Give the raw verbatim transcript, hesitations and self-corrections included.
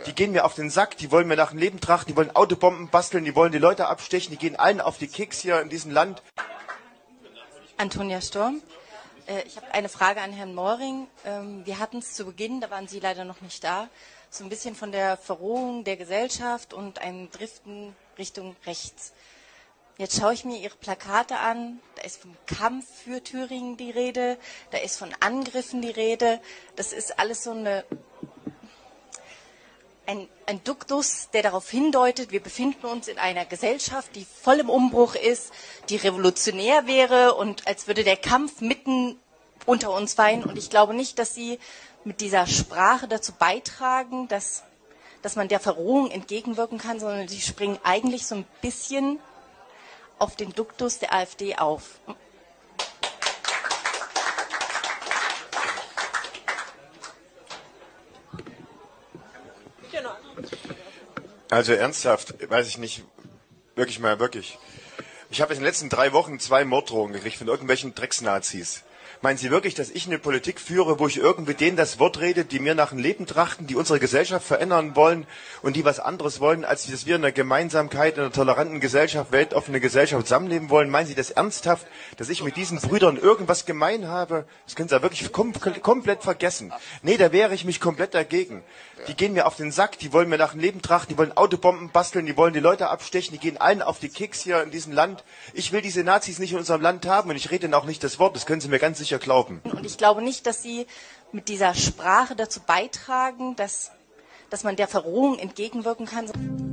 Die gehen mir auf den Sack, die wollen mir nach dem Leben trachten, die wollen Autobomben basteln, die wollen die Leute abstechen, die gehen allen auf die Keks hier in diesem Land. Antonia Storm. Ich habe eine Frage an Herrn Moring. Wir hatten es zu Beginn, da waren Sie leider noch nicht da, so ein bisschen von der Verrohung der Gesellschaft und einem Driften Richtung rechts. Jetzt schaue ich mir Ihre Plakate an, da ist vom Kampf für Thüringen die Rede, da ist von Angriffen die Rede. Das ist alles so eine, ein, ein Duktus, der darauf hindeutet, wir befinden uns in einer Gesellschaft, die voll im Umbruch ist, die revolutionär wäre und als würde der Kampf mitten unter uns weinen. Und ich glaube nicht, dass Sie mit dieser Sprache dazu beitragen, dass, dass man der Verrohung entgegenwirken kann, sondern Sie springen eigentlich so ein bisschen auf den Duktus der AfD auf. Also ernsthaft, weiß ich nicht, wirklich mal, wirklich. Ich habe in den letzten drei Wochen zwei Morddrohungen gekriegt von irgendwelchen Drecksnazis. Meinen Sie wirklich, dass ich eine Politik führe, wo ich irgendwie denen das Wort rede, die mir nach dem Leben trachten, die unsere Gesellschaft verändern wollen und die was anderes wollen, als dass wir in einer Gemeinsamkeit, in einer toleranten Gesellschaft, weltoffene Gesellschaft zusammenleben wollen? Meinen Sie das ernsthaft, dass ich mit diesen Brüdern irgendwas gemein habe? Das können Sie ja wirklich kom komplett vergessen. Nee, da wehre ich mich komplett dagegen. Die gehen mir auf den Sack, die wollen mir nach dem Leben trachten, die wollen Autobomben basteln, die wollen die Leute abstechen, die gehen allen auf die Keks hier in diesem Land. Ich will diese Nazis nicht in unserem Land haben und ich rede ihnen auch nicht das Wort, das können Sie mir ganz sicher glauben. Und ich glaube nicht, dass Sie mit dieser Sprache dazu beitragen, dass, dass man der Verrohung entgegenwirken kann.